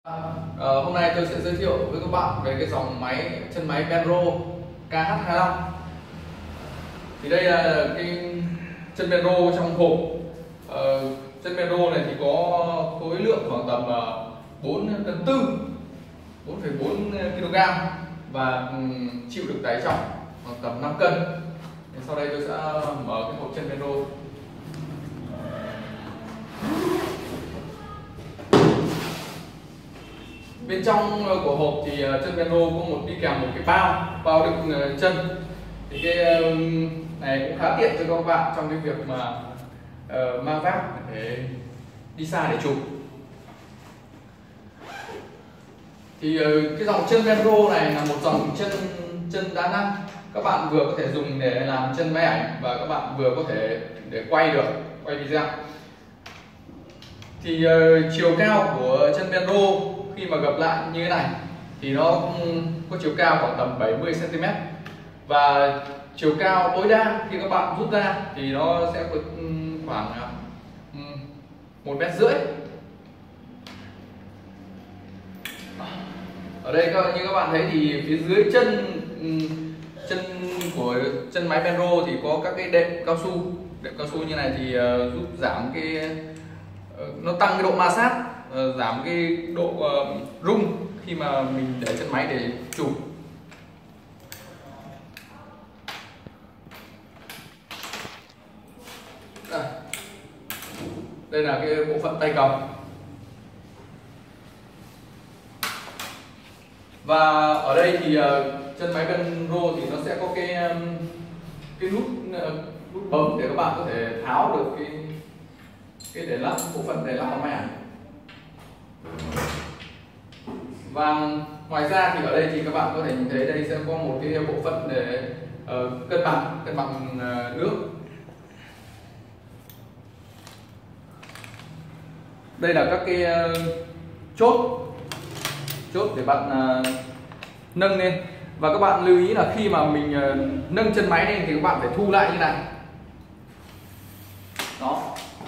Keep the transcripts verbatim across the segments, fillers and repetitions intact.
Ờ, hôm nay tôi sẽ giới thiệu với các bạn về cái dòng máy chân máy Benro K H hai mươi lăm. Thì đây là cái chân Benro trong hộp. Ờ, chân Benro này thì có khối lượng khoảng tầm bốn tấn tư, bốn phẩy bốn ki lô gam và chịu được tải trọng khoảng tầm năm cân. Thì sau đây tôi sẽ mở cái hộp chân Benro. Bên trong của hộp thì chân Benro có một đi kèm một cái bao bao đựng chân. Thì cái này cũng khá tiện cho các bạn trong cái việc mà uh, mang vác để đi xa để chụp. Thì uh, cái dòng chân Benro này là một dòng chân chân đa năng. Các bạn vừa có thể dùng để làm chân máy ảnh và các bạn vừa có thể để quay được, quay video. Thì uh, chiều cao của chân Benro khi mà gập lại như thế này thì nó có chiều cao khoảng tầm bảy mươi xăng ti mét, và chiều cao tối đa khi các bạn rút ra thì nó sẽ có khoảng một mét rưỡi. Ở đây như các bạn thấy thì phía dưới chân chân của chân máy Benro thì có các cái đệm cao su, đệm cao su như này thì giúp giảm cái, nó tăng cái độ ma sát, Uh, giảm cái độ uh, rung khi mà mình để chân máy để chụp. Đây, đây là cái bộ phận tay cầm. Và ở đây thì uh, chân máy Benro thì nó sẽ có cái um, cái nút uh, nút bấm để các bạn có thể tháo được cái cái để lắp bộ phận để lắp vào máy ảnh. Và ngoài ra thì ở đây thì các bạn có thể nhìn thấy đây sẽ có một cái bộ phận để uh, cân bằng cân bằng uh, nước. Đây là các cái uh, chốt chốt để bạn uh, nâng lên, và các bạn lưu ý là khi mà mình uh, nâng chân máy lên thì các bạn phải thu lại như này. Đó.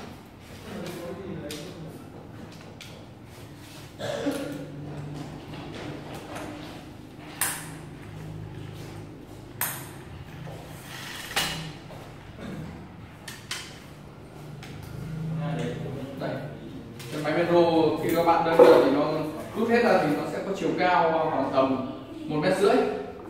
Đây. Chân máy Benro khi các bạn nâng thì nó rút hết ra thì nó sẽ có chiều cao khoảng tầm một mét rưỡi.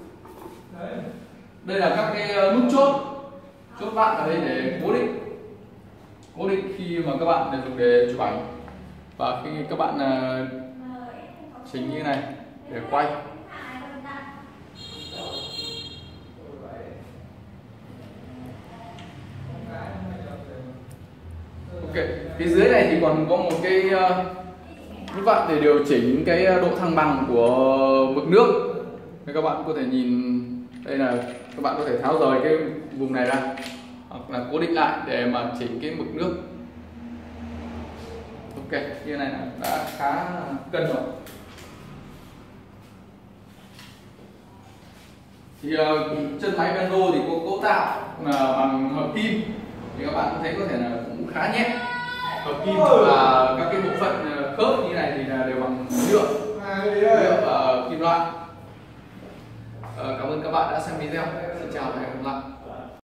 Đây là các cái nút chốt chốt bạn ở đây để cố định cố định khi mà các bạn để dùng để chụp ảnh, và khi các bạn uh, chỉnh như này để quay. Ok, phía dưới này thì còn có một cái nút uh, vặn để điều chỉnh cái độ thăng bằng của mực nước. Nên các bạn có thể nhìn đây là các bạn có thể tháo rời cái vùng này ra hoặc là cố định lại để mà chỉnh cái mực nước. Ok, như này là đã khá cân rồi. Thì uh, chân máy Benro thì có cấu tạo là bằng hợp kim, thì các bạn thấy có thể là cũng khá nhẹ. Hợp kim và các cái bộ phận khớp như này thì là đều bằng nhựa, nhựa và kim loại. Uh, cảm ơn các bạn đã xem video. Xin chào và hẹn gặp lại.